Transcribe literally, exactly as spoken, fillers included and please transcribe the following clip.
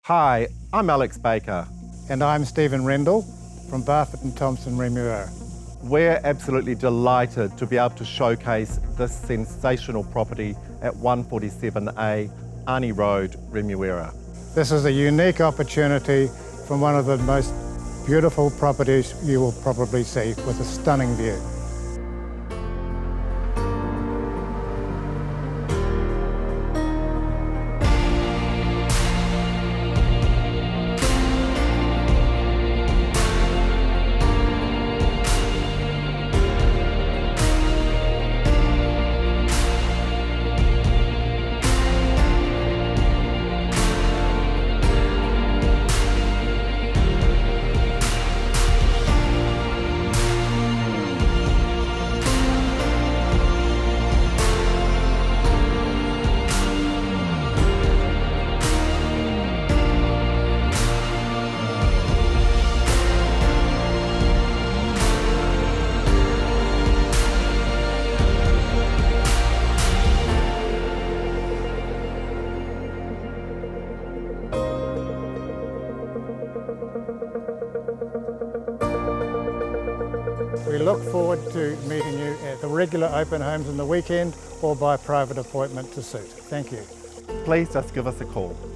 Hi, I'm Alex Baker. And I'm Stephen Rendell from Barfoot and Thompson, Remuera. We're absolutely delighted to be able to showcase this sensational property at one forty-seven A Arney Road, Remuera. This is a unique opportunity from one of the most beautiful properties you will probably see, with a stunning view. We look forward to meeting you at the regular open homes in the weekend or by private appointment to suit. Thank you. Please just give us a call.